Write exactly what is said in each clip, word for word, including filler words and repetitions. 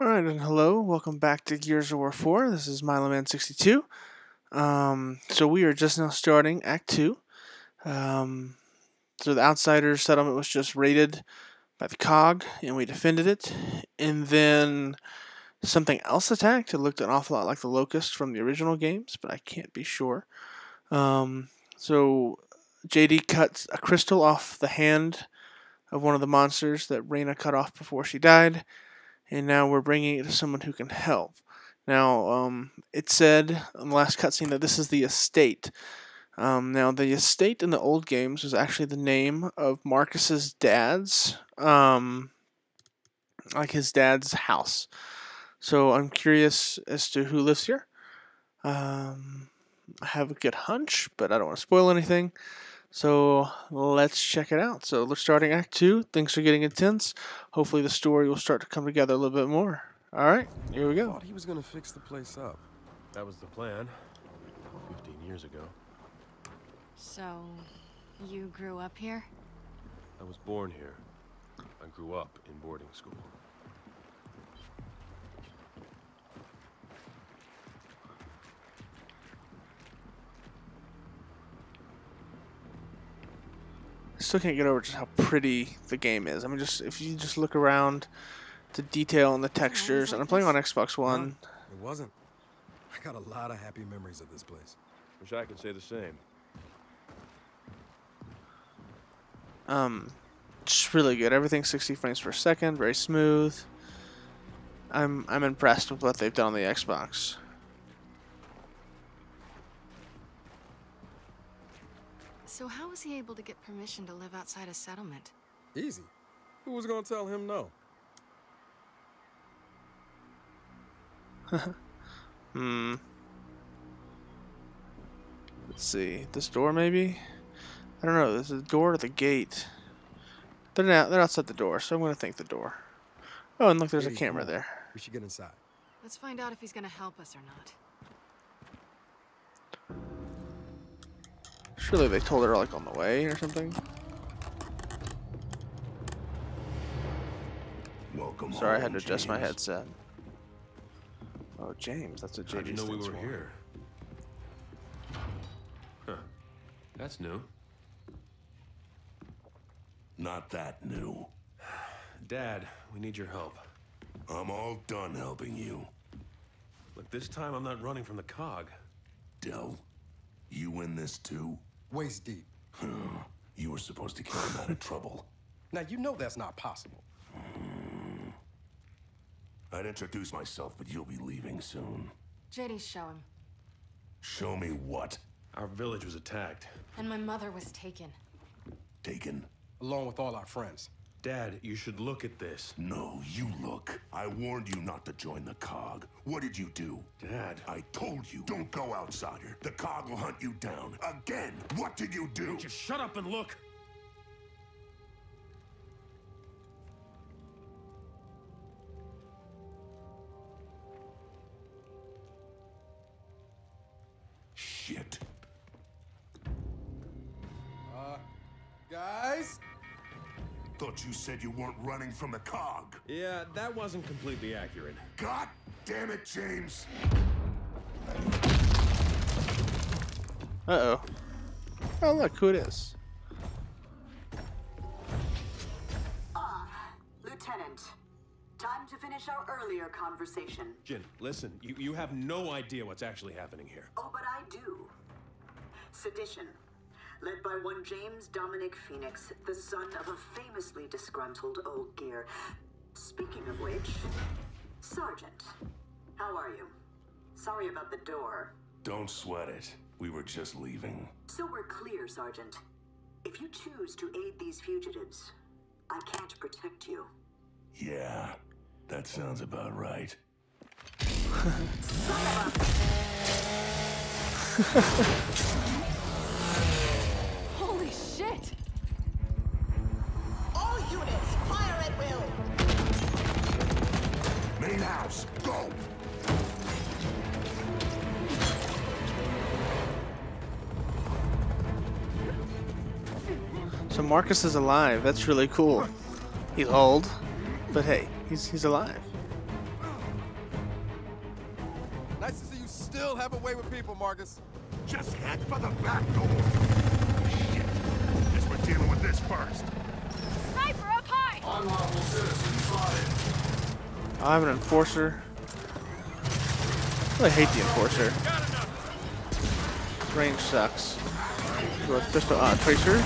Alright, and hello, welcome back to Gears of War four. This is Miloman sixty-two. Um, so we are just now starting Act two. Um, so the Outsiders settlement was just raided by the C O G, and we defended it. And then something else attacked. It looked an awful lot like the Locust from the original games, but I can't be sure. Um, so J D cuts a crystal off the hand of one of the monsters that Reyna cut off before she died. And now we're bringing it to someone who can help. Now, um, it said in the last cutscene that this is the estate. Um, now, the estate in the old games was actually the name of Marcus's dad's, um, like his dad's house. So I'm curious as to who lives here. Um, I have a good hunch, but I don't want to spoil anything. So let's check it out. So we're starting Act two. Things are getting intense. Hopefully the story will start to come together a little bit more. All right, here we go. I thought he was gonna fix the place up. That was the plan. Fifteen years ago. So, you grew up here? I was born here. I grew up in boarding school. Still can't get over just how pretty the game is. I mean, just if you just look around, the detail and the textures. And I'm playing on Xbox One. No, it wasn't. I got a lot of happy memories of this place. Wish I could say the same. Um, it's really good. Everything's sixty frames per second, very smooth. I'm I'm impressed with what they've done on the Xbox. So how was he able to get permission to live outside a settlement? Easy. Who was gonna tell him no? hmm. Let's see. This door, maybe? I don't know. Is it the door or the gate? They're not, they're outside the door, so I'm going to think the door. Oh, and look, there's Hey, a camera come on. there. We should get inside. Let's find out if he's gonna help us or not. Surely they told her, like, on the way or something. Welcome Sorry, I had home, to adjust my James. headset. Oh, James, that's what J How'd D you know we stands were for. here? Huh. That's new. Not that new. Dad, we need your help. I'm all done helping you. Look, this time I'm not running from the C O G. Del, you in this too? Waist deep. You were supposed to keep him out of trouble. Now you know that's not possible. I'd introduce myself, but you'll be leaving soon. J D, show him. Show me what? Our village was attacked. And my mother was taken. Taken? Along with all our friends. Dad, you should look at this. No, you look. I warned you not to join the C O G. What did you do? Dad. I told you, don't go outsider. The C O G will hunt you down. Again, what did you do? Just shut up and look. Shit. Uh, guys? Thought you said you weren't running from the C O G. Yeah, that wasn't completely accurate. God damn it, James. Uh-oh. Oh, look who it is. Ah, Lieutenant. Time to finish our earlier conversation. Jin, listen, you, you have no idea what's actually happening here. Oh, but I do. Sedition. Led by one James Dominic Phoenix, the son of a famously disgruntled old gear. Speaking of which, Sergeant, how are you? Sorry about the door. Don't sweat it. We were just leaving. So we're clear, Sergeant. If you choose to aid these fugitives, I can't protect you. Yeah, that sounds about right. Holy shit! All units, fire at will! Main house, go! So Marcus is alive. That's really cool. He's old, but hey, he's he's alive. still have a way with people, Marcus. Just head for the back door. Shit. Guess we're dealing with this first. Sniper up high! Unlawful citizen spotted. I have an enforcer. I really hate the enforcer. Range sucks. Go with pistol uh, tracers.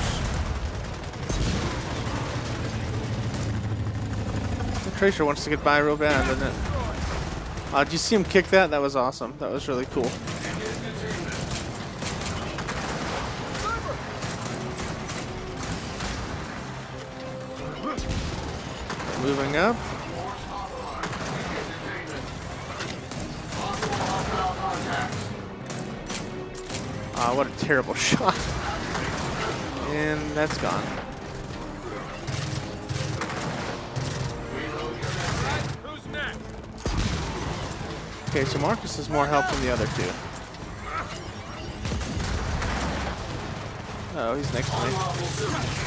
The tracer wants to get by real bad, doesn't it? Uh, did you see him kick that? That was awesome. That was really cool. Moving up. Ah, what a terrible shot. And that's gone. Who's next? Okay, so Marcus has more help than the other two. Oh, he's next to me.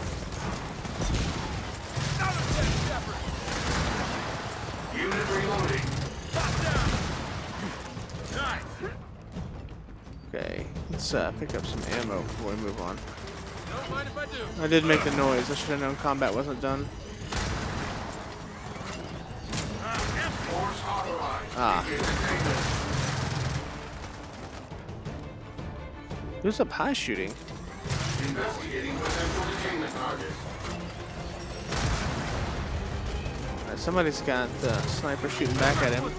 Unit reloading. Okay, let's uh, pick up some ammo before we move on. Don't mind if I do. I did make the noise. I should have known combat wasn't done. Ah. Who's up high shooting? Investigating potential detainment targets. Alright, somebody's got uh, sniper shooting back at him.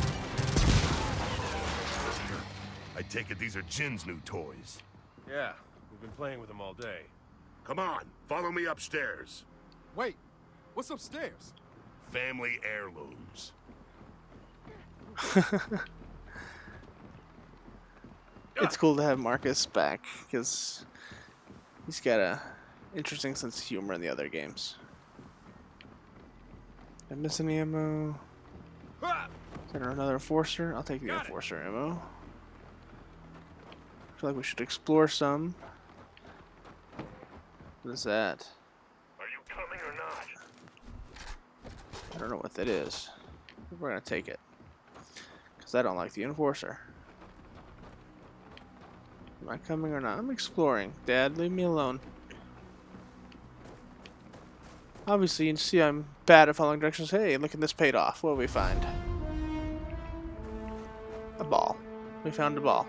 I take it these are Jin's new toys. Yeah, we've been playing with them all day. Come on, follow me upstairs. Wait, what's upstairs? Family heirlooms. It's cool to have Marcus back because he's got a interesting sense of humor in the other games. Did I miss any ammo? Is there another enforcer? I'll take the Got it. enforcer ammo. I feel like we should explore some. What is that? Are you coming or not? I don't know what that is. We're gonna take it. Because I don't like the enforcer. Am I coming or not? I'm exploring. Dad, leave me alone. Obviously, you can see I'm bad at following directions. Hey, look at this paid off. What do we find? A ball. We found a ball.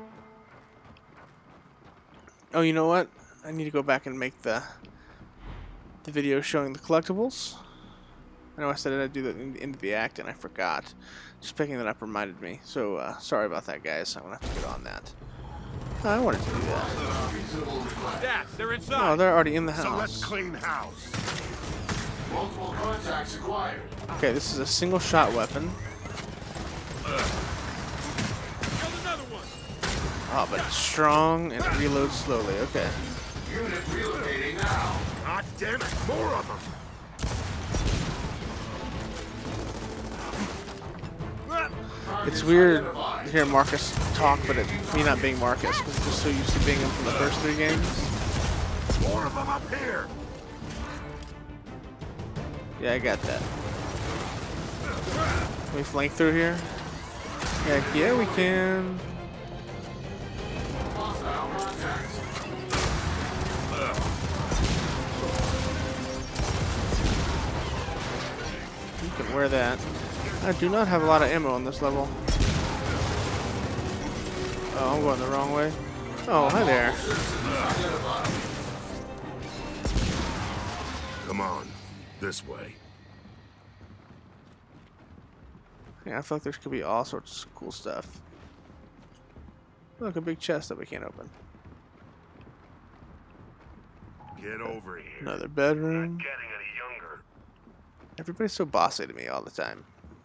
Oh, you know what? I need to go back and make the the video showing the collectibles. I know I said I'd do that in the end of the act, and I forgot. Just picking that up reminded me. So, uh, sorry about that, guys. I'm going to have to get on that. I wanted to do that. Dad, they're inside. Oh, they're already in the So let's house. clean house. Multiple contacts acquired. Okay, this is a single shot weapon. Killed another one. Oh, but it's strong and it reloads slowly. Okay. Unit relocating now. God damn it, more of them. It's weird to hear Marcus talk, but it, me not being Marcus, because I'm just so used to being him from the first three games. More of them up here. Yeah, I got that. Can we flank through here? Yeah, yeah, we can. You can wear that. I do not have a lot of ammo on this level. Oh, I'm going the wrong way. Oh, hi there. Come on, this way. Yeah, I feel like there could be all sorts of cool stuff. Look, a big chest that we can't open. Get over here. Another bedroom. Getting any younger. Everybody's so bossy to me all the time.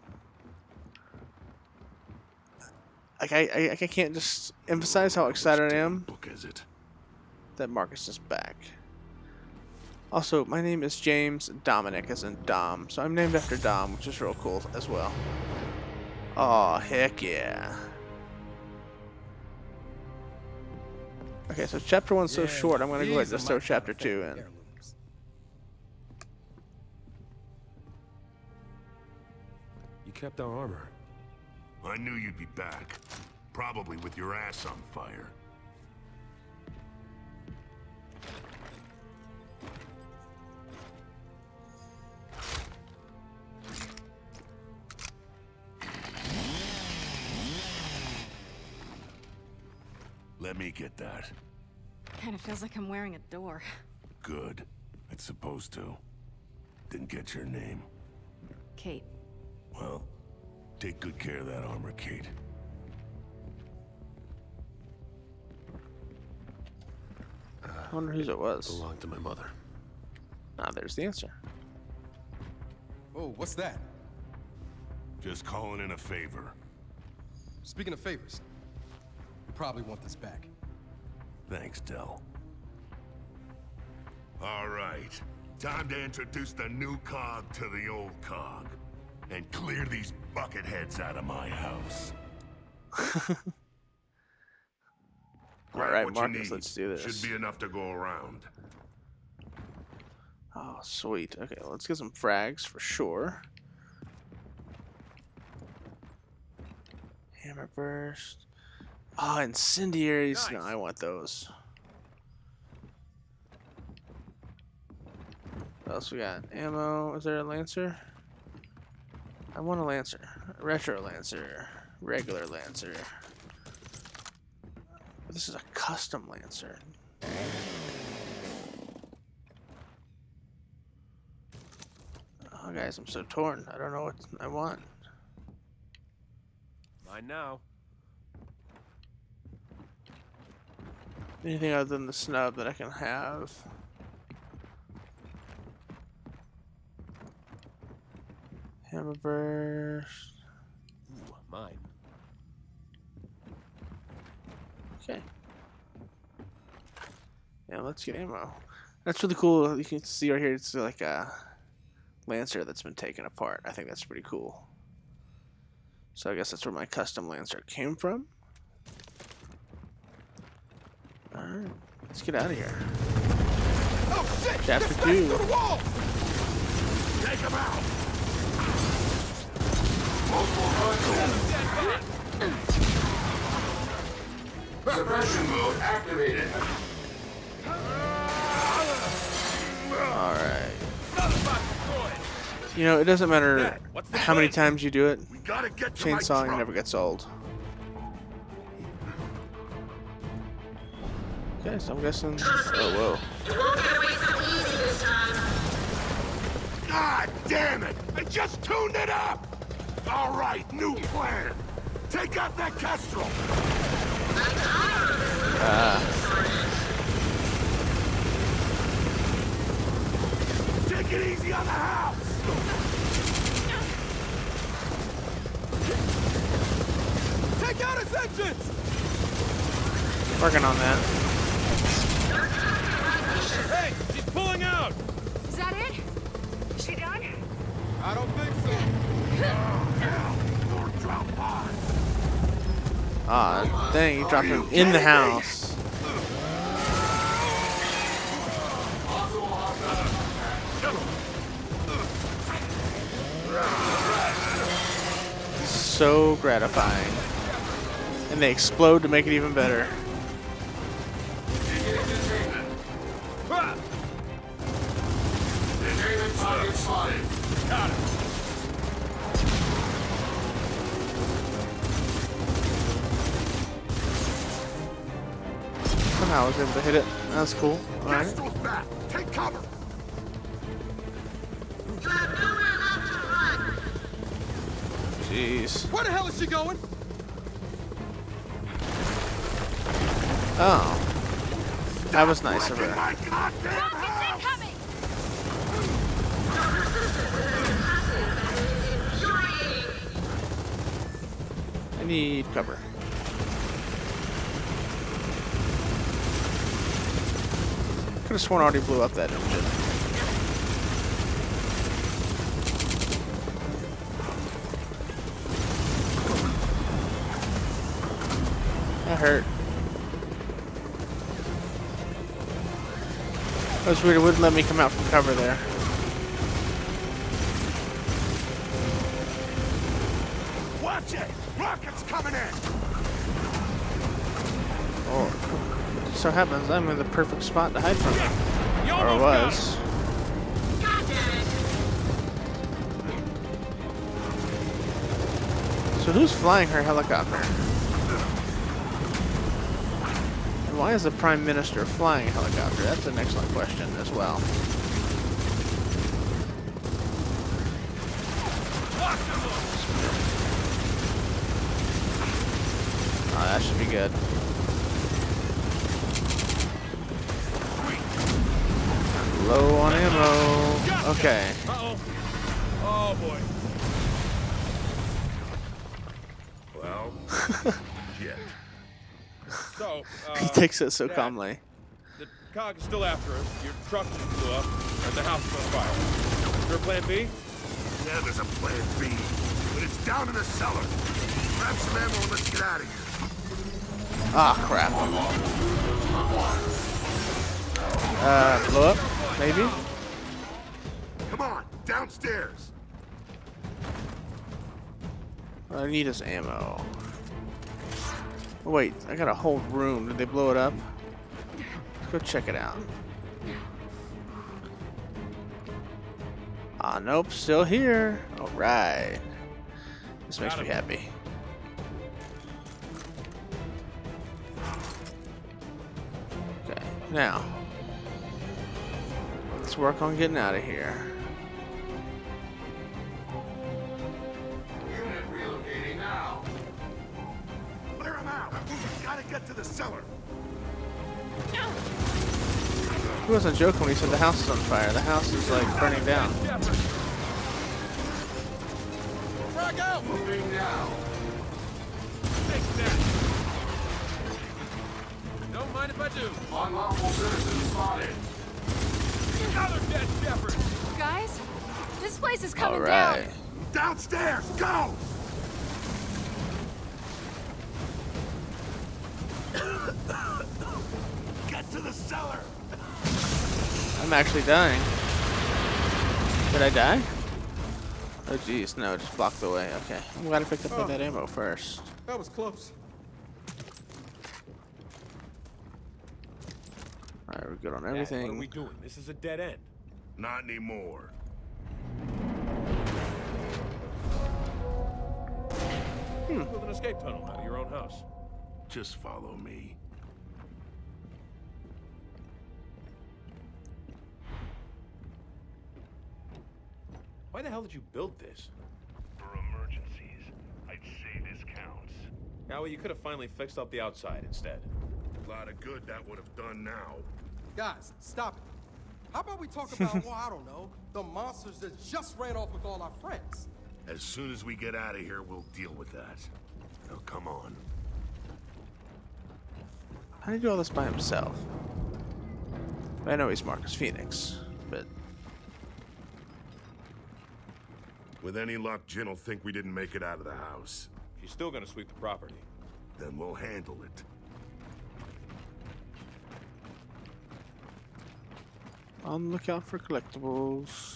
Like I, I, I can't just emphasize how excited I am Book is it? that Marcus is back. Also, my name is James Dominic, as in Dom, so I'm named after Dom, which is real cool as well. Oh, heck yeah. Okay, so chapter one's so short, I'm going to go ahead and just throw chapter two in. You kept our armor. I knew you'd be back. Probably with your ass on fire. Let me get that. Kind of feels like I'm wearing a door. Good. It's supposed to. Didn't get your name. Kate. Well, take good care of that armor, Kate. I wonder whose it was. Belonged to my mother. Ah, there's the answer. Oh, what's that? Just calling in a favor. Speaking of favors, you probably want this back. Thanks, Del. All right. Time to introduce the new cog to the old cog. And clear these bucketheads out of my house. All right, what you Marcus, need. let's do this. Should be enough to go around. Oh, sweet. Okay, let's get some frags for sure. Hammer burst. Oh, incendiaries. Nice. No, I want those. What else we got? Ammo. Is there a Lancer? I want a Lancer. Retro Lancer. Regular Lancer. But this is a custom Lancer. Oh, guys, I'm so torn. I don't know what I want. Mine now. Anything other than the snub that I can have. Hammer burst. Ooh, mine. Okay. Yeah, let's get ammo. That's really cool. You can see right here, it's like a Lancer that's been taken apart. I think that's pretty cool. So I guess that's where my custom Lancer came from. Alright, let's get out of here. Oh shit! Chapter Get two. back to the wall! Take him out! Suppression mode activated. Alright. You know, it doesn't matter how many times you do it, We gotta get to my chainsawing truck. never gets old. Okay, so I'm guessing. Oh, whoa. You won't get away so easy this time. God damn it! I just tuned it up! All right, new plan. Take out that Kestrel. Take it easy on the house. Take out his engines! Working on that. Hey, she's pulling out! Is that it? Is she done? I don't think so. More drought pods. Ah, dang, you dropped him in the house. So gratifying. And they explode to make it even better. Containment target spotted. Got it. Somehow I was able to hit it. That's cool. Alright. Kestrel's back. Take cover. You have nowhere left to run. Jeez. Where the hell is she going? Oh. That was nice of Wrecking her. my goddamn house. Incoming! I need cover. Could have sworn I already blew up that engine. That hurt. That was weird, it wouldn't let me come out from cover there. Watch it. Rockets coming in. Oh, it so happens I'm in the perfect spot to hide from him. You Or almost was. God damn it! So who's flying her helicopter? And why is the Prime Minister flying a helicopter? That's an excellent question as well. Oh, that should be good. I'm low on ammo. Okay. Uh-oh. Oh, boy. Well, shit. So, uh, He takes it so Dad, calmly. the cog is still after us. Your truck just blew up, and the house is on fire. Is there a plan B? Yeah, there's a plan B, but it's down in the cellar. Grab some ammo and let's get out of here. Ah, crap. Uh, blow up? Maybe? Come on, downstairs. What I need is ammo. Oh, wait, I got a whole room. Did they blow it up? Let's go check it out. Ah, nope, still here. Alright. This makes me happy. Okay, now. Let's work on getting out of here. Unit relocating now. Clear him out. Gotta get to the cellar. He wasn't joking when he said the house is on fire. The house is like burning down. Frag out! Moving now. Take that. Don't mind if I do. Unlawful citizens spotted. Another dead shepherd. Guys, this place is coming Alright. down. Downstairs, go! Get to the cellar. I'm actually dying. Did I die? Oh jeez, no, just blocked the way. Okay, I'm glad I picked up all that ammo first. That was close. Alright, we're good on Dad, what are everything. we doing? This is a dead end. Not anymore. Build an escape tunnel out of your own house. Just follow me. Why the hell did you build this? For emergencies, I'd say this counts. Yeah, well, you could have finally fixed up the outside instead. A lot of good that would have done now. Guys, stop it. How about we talk about, well, I don't know, the monsters that just ran off with all our friends? As soon as we get out of here, we'll deal with that. Now, come on. How did he do all this by himself? I know he's Marcus Phoenix, but With any luck, Jin will think we didn't make it out of the house. She's still gonna sweep the property. Then we'll handle it. on the lookout for collectibles.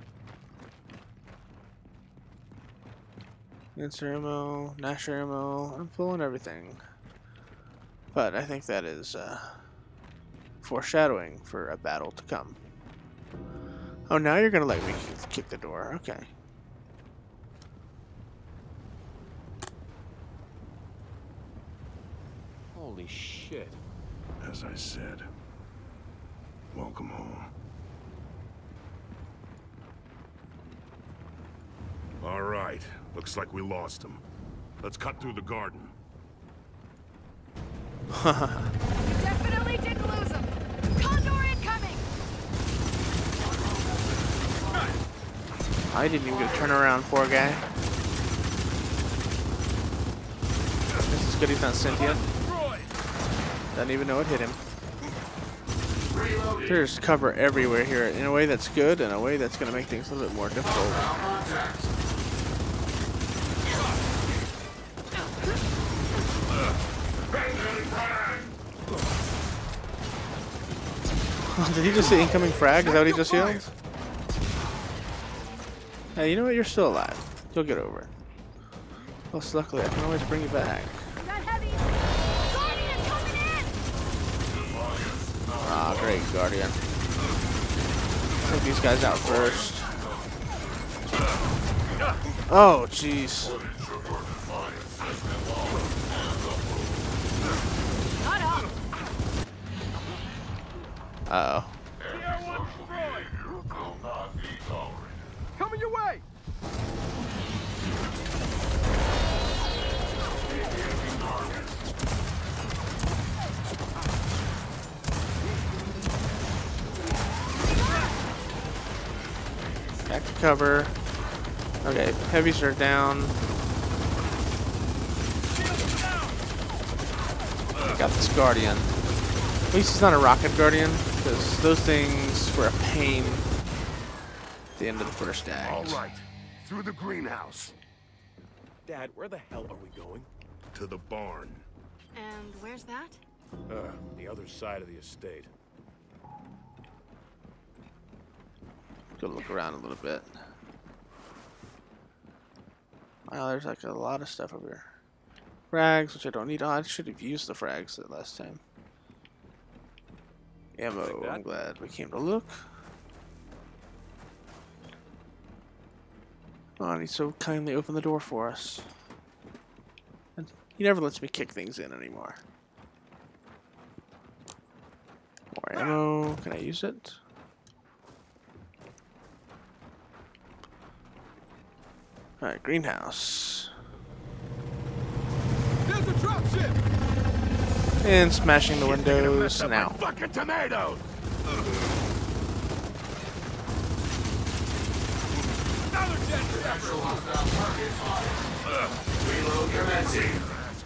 Answer ammo, Nasher ammo, I'm full on everything. But I think that is uh, foreshadowing for a battle to come. Oh, now you're gonna let me kick the door. Okay. Holy shit. As I said, welcome home. All right, looks like we lost him. Let's cut through the garden. Definitely didn't lose him. Condor incoming. I didn't even get a turn around, poor guy. This is good he's not sentient. Doesn't even know it hit him. There's cover everywhere here in a way that's good and a way that's going to make things a little bit more difficult. Did he just say incoming frag? Is that what he just yelled? Hey, you know what? You're still alive. You'll get over it. Plus, luckily, I can always bring you back. Got heavy. Guardian coming in. Ah, great, Guardian. Take these guys out first. Oh, jeez. Uh oh. Coming your way! Back to cover. Okay, heavies are down. Got this Guardian. At least he's not a rocket Guardian, because those things were a pain at the end of the first act. All right, through the greenhouse. Dad, where the hell are we going? To the barn. And where's that? Uh, the other side of the estate. Go look around a little bit. Wow, there's like a lot of stuff over here. Frags, which I don't need. Oh, I should have used the frags that last time. Ammo, I'm glad we came to look. Oh, and he so kindly opened the door for us. And he never lets me kick things in anymore. More ammo. Can I use it? Alright, greenhouse. There's a dropship! And smashing the windows now. Fucking tomatoes! Another jet! Potential hostile target spotted. Reload commencing.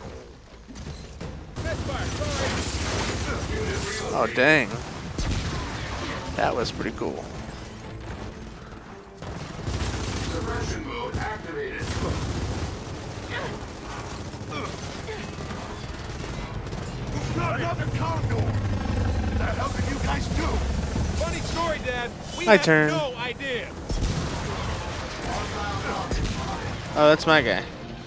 Misfire, Oh, dang. That was pretty cool. Suppression mode activated. Another condor! What the hell did you guys do? Funny story, Dad. We My had turn. no idea. Oh, that's my guy.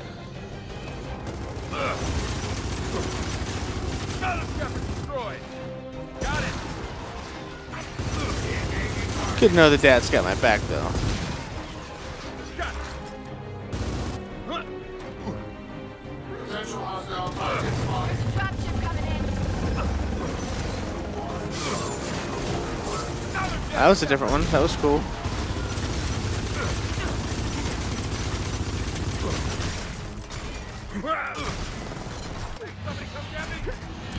Got him, Shepard destroyed. Got it. Good to know the dad's got my back, though. Got it. Huh. Potential hostile target spotted. Dropship coming in. That was a different one. That was cool. Somebody come get me.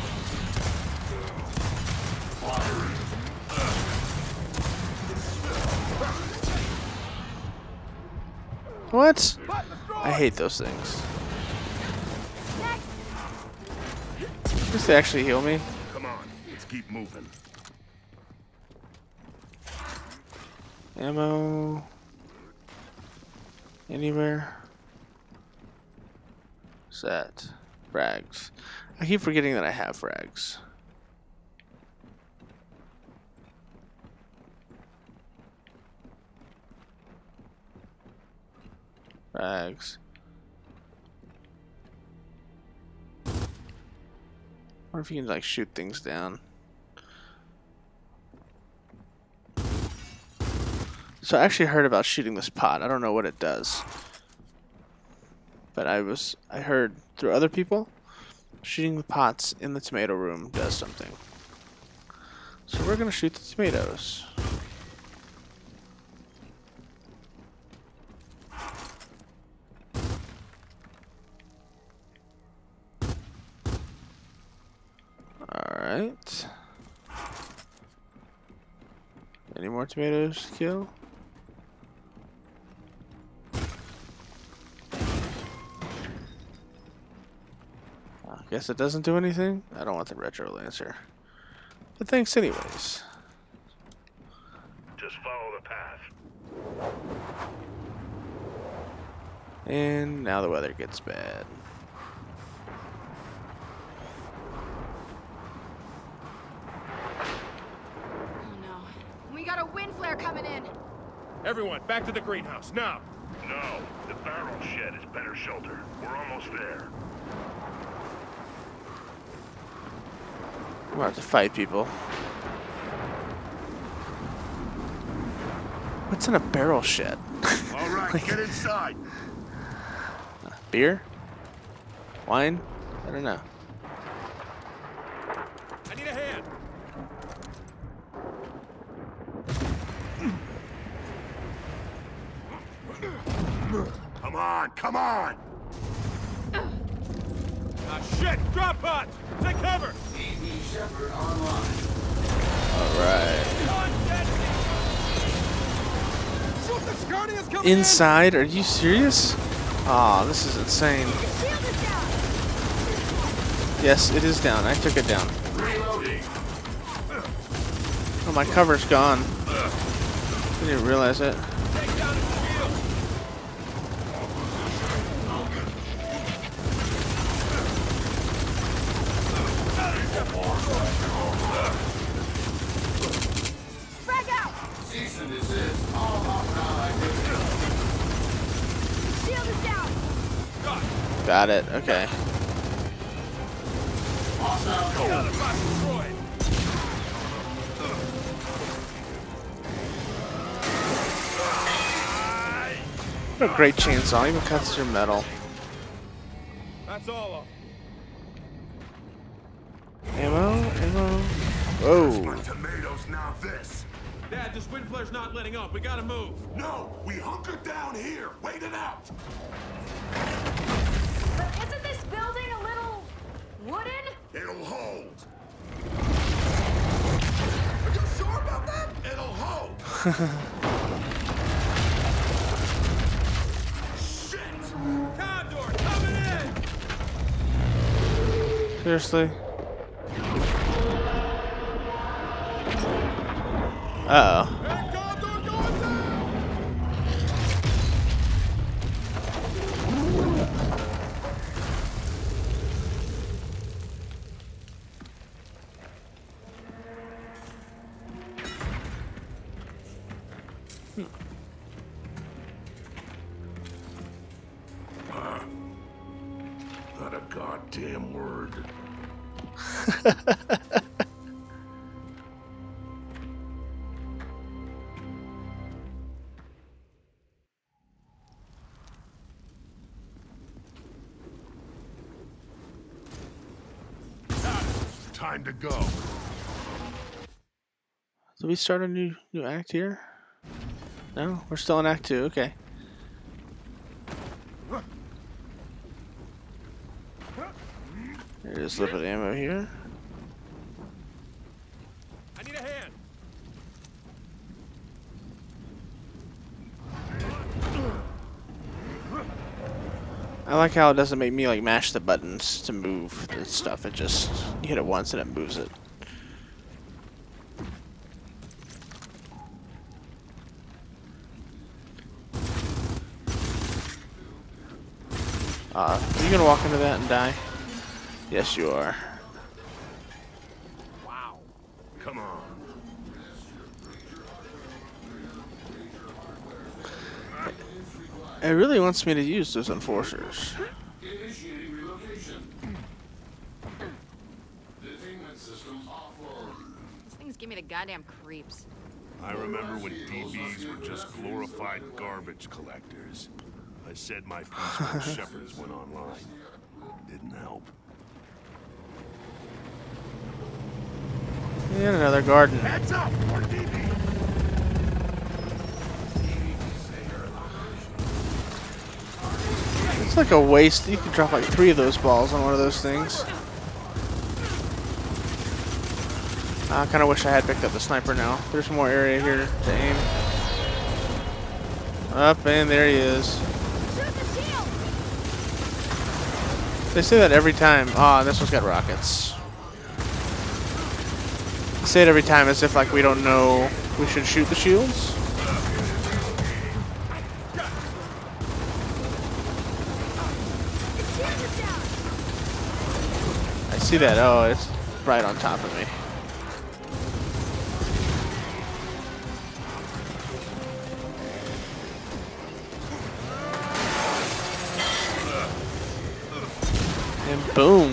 What? I hate those things. Does they actually heal me? Come on, let's keep moving. Ammo. Anywhere. Set. Frags. I keep forgetting that I have frags. Frags. I wonder if you can like shoot things down. So I actually heard about shooting this pot. I don't know what it does. But I was I heard through other people shooting the pots in the tomato room does something. So we're gonna shoot the tomatoes. Alright. Any more tomatoes to kill? I guess it doesn't do anything. I don't want the retro lancer. But thanks anyways. Just follow the path. And now the weather gets bad. Oh no. We got a wind flare coming in. Everyone, back to the greenhouse, now. No, the barrel shed is better shelter. We're almost there. We're about to fight people. What's in a barrel shed? All right, Like- get inside. Beer? Wine? I don't know. I need a hand. Come on, come on. Ah, shit! Drop pods! Take cover! A P Shepard online. Alright. Shoot, the security is coming in. Inside? Are you serious? Aw, oh, this is insane. Yes, it is down. I took it down. Reloading. Oh, my cover's gone. I didn't realize it. Take down the shield! Frag out! Cease and desist. All hostile activity. Shield is down! Got it. Okay. Hostile goal. Another box destroyed! What a great chainsaw. Even cuts through metal. That's all of them. Ammo? Ammo? My Whoa. tomatoes, now this. Dad, this wind flare's not letting up. We gotta move. No, we hunker down here. Wait it out. But isn't this building a little wooden? It'll hold. Are you sure about that? It'll hold. Shit! Condor, coming in! Seriously? Uh oh. And Condor going down! Not a goddamn word. Time to go. Did we start a new new act here? No, we're still in Act Two. Okay. There's a little bit of ammo here. I need a hand. I like how it doesn't make me like mash the buttons to move the stuff. It just you hit it once and it moves it. Uh, are you gonna walk into that and die? Yes, you are. Wow. Come on. It really wants me to use those enforcers. Initiating relocation. Detainment systems offload. These things give me the goddamn creeps. I remember when D Bs were just glorified garbage collectors. I said my piece when Shepherds went online. Didn't help. And another garden. Heads up! More D B! It's like a waste. You could drop like three of those balls on one of those things. I kind of wish I had picked up the sniper now. There's more area here to aim. Up, and there he is. Shoot the shield! They say that every time. Ah, this one's got rockets. They say it every time as if like we don't know we should shoot the shields. The shield is down! I see that. Oh, it's right on top of me. And boom.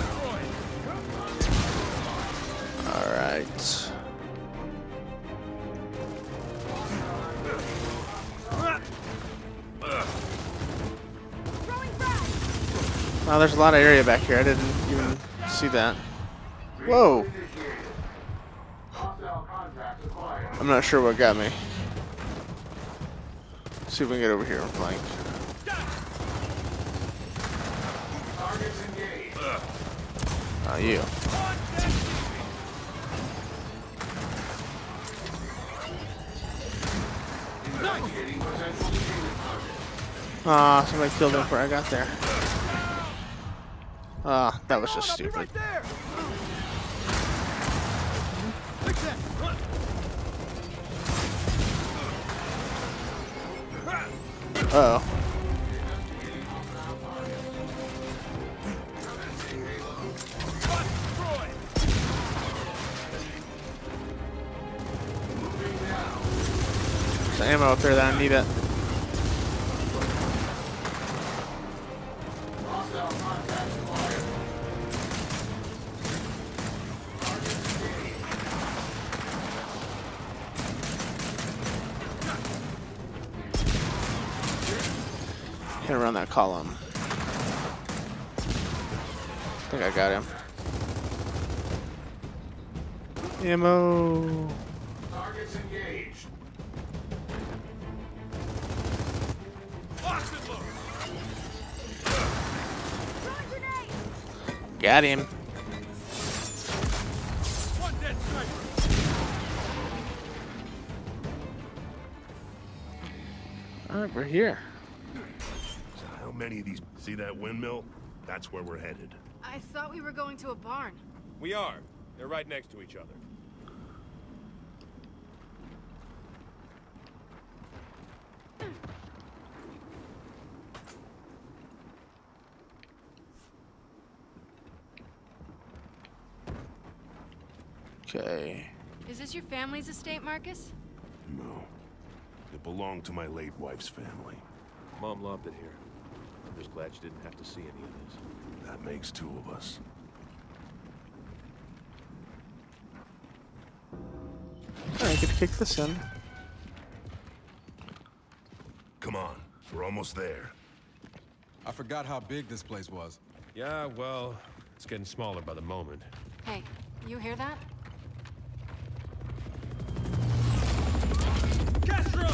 Alright. Wow, there's a lot of area back here. I didn't even see that. Whoa! I'm not sure what got me. Let's see if we can get over here and flank. Oh, you. Ah, oh, somebody killed him before I got there. Ah, oh, that was just stupid. Uh oh. There's ammo up there that I need it. Hit around that column. I think I got him. Ammo. Targets engaged. Got him. One dead sniper. Alright, we're here. So how many of these? See that windmill? That's where we're headed. I thought we were going to a barn. We are. They're right next to each other. Okay. Is this your family's estate, Marcus? No. It belonged to my late wife's family. Mom loved it here. I'm just glad she didn't have to see any of this. That makes two of us. Alright, get to kick this in. Come on, we're almost there. I forgot how big this place was. Yeah, well, it's getting smaller by the moment. Hey, you hear that? Castro!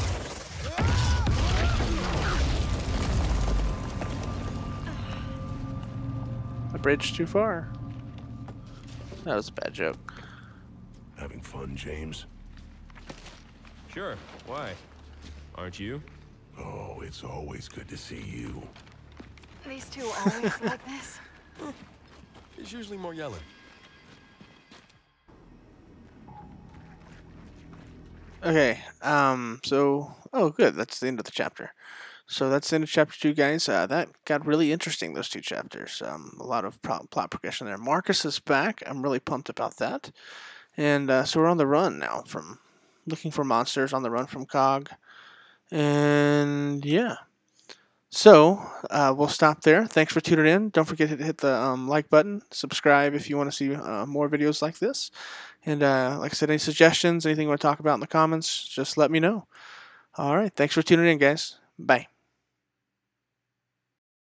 A bridge too far. That was a bad joke. Having fun, James? Sure, why? Aren't you? Oh, it's always good to see you. These two always like this. It's usually more yelling. Okay, um, so, oh good, that's the end of the chapter. So that's the end of chapter two, guys. Uh, that got really interesting, those two chapters. Um, a lot of pro plot progression there. Marcus is back. I'm really pumped about that. And uh, so we're on the run now, from looking for monsters, on the run from Cog. And yeah. So, uh, we'll stop there. Thanks for tuning in. Don't forget to hit the um, like button. Subscribe if you want to see uh, more videos like this. And uh, like I said, any suggestions, anything you want to talk about in the comments, just let me know. All right. Thanks for tuning in, guys. Bye.